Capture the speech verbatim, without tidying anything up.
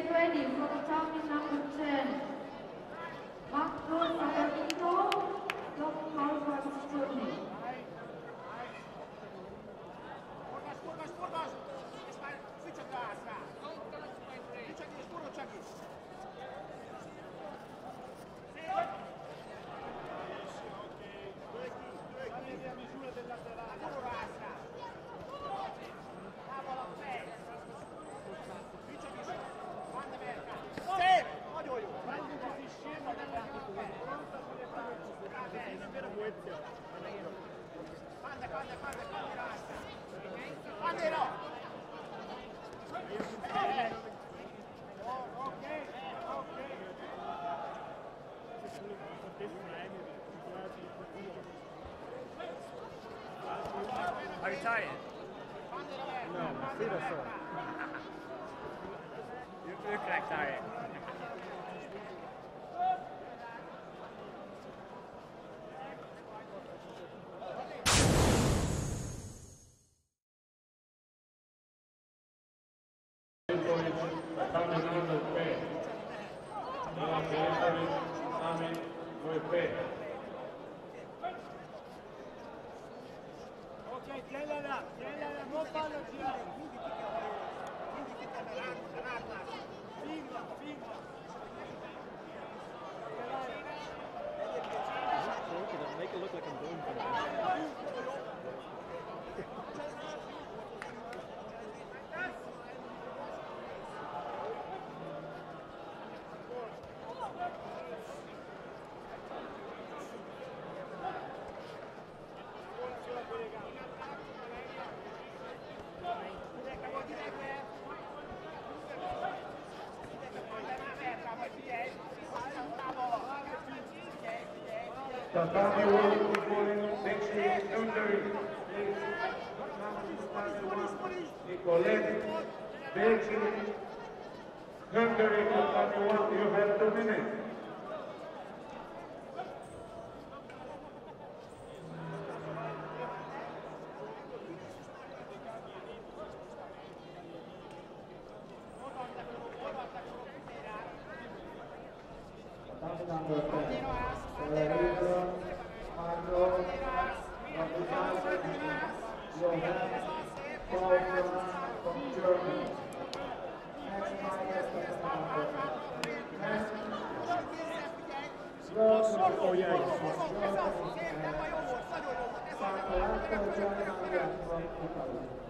ready for the target number ten. Marco Sabatino, Doc Harvard Germany. Are you tired? No, my feet are sore. You look like tired. Ok, tienila là, tienila, non farlo girare. Finga, finga. Make it look like I'm doing something. Tatami World Footballing Victory Hungary. Nicolette Belgium. Hungary, Tatami World, you have two minutes. Number ten. Federico, Marco, Johan, Paul from Germany. Next Oh yeah, yeah. Marco, from Italy.